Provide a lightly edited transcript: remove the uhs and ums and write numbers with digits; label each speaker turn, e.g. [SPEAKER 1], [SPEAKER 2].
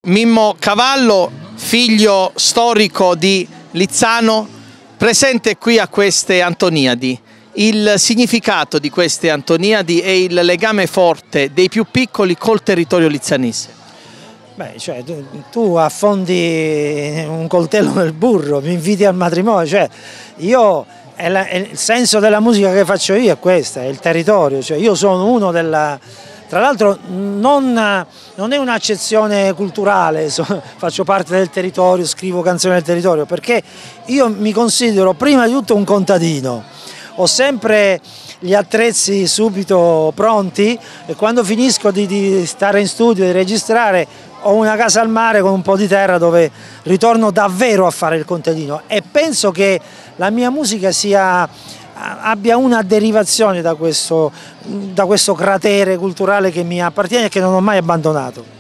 [SPEAKER 1] Mimmo Cavallo, figlio storico di Lizzano, presente qui a queste Antoniadi. Il significato di queste Antoniadi e il legame forte dei più piccoli col territorio lizzanese.
[SPEAKER 2] Beh, cioè, tu affondi un coltello nel burro, mi inviti al matrimonio, cioè, il senso della musica che faccio io è questo, è il territorio, cioè, io sono uno della... Tra l'altro non è un'accezione culturale, faccio parte del territorio, scrivo canzoni del territorio, perché io mi considero prima di tutto un contadino, ho sempre gli attrezzi subito pronti e quando finisco di stare in studio, di registrare, ho una casa al mare con un po' di terra dove ritorno davvero a fare il contadino e penso che la mia musica abbia una derivazione da questo cratere culturale che mi appartiene e che non ho mai abbandonato.